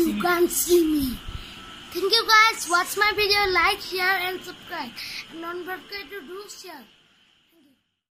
You can't see me. Thank you guys. Watch my video, like, share and subscribe. And don't forget to do share.